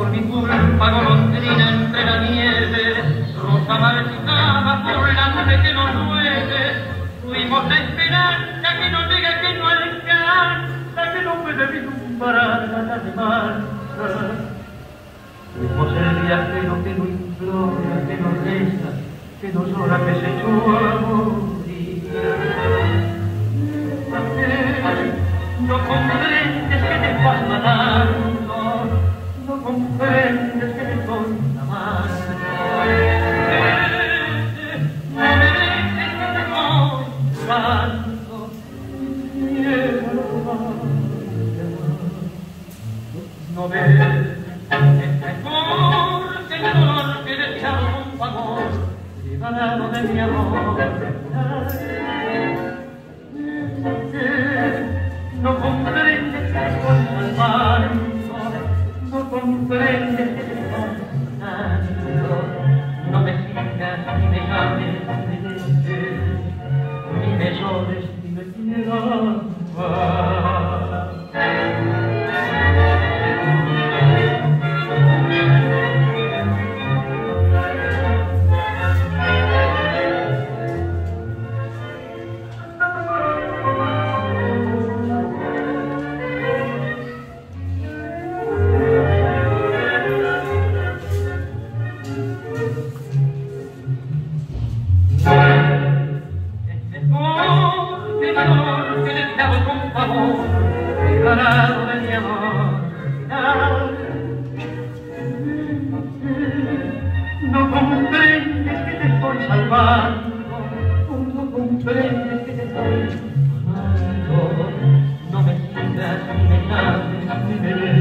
por mi culpa golondrina entre la nieve, rosa marchaba por la nube que nos llueve, fuimos la esperanza que no llega, que no alcanza, que no puede vislumbrar la demanda. Fuimos el viajero que no implora, que no reza, que no llora, que se echó a morir. No comprendes que te vas matando, no comprendes que te estoy amando. No mereces que te estoy amando. No ves este amor, que el dolor que deseaba con tu amor, liberado de mi amor. No comprendes que te estoy salvando, no comprendes que te estoy sanando. No me sigas ni me llames, ni me dejes, ni me llores, ni me quieras más. Liberado de mi amor, no comprendes que te estoy salvando, no comprendes que te estoy amando. No me sigas ni me llames ni me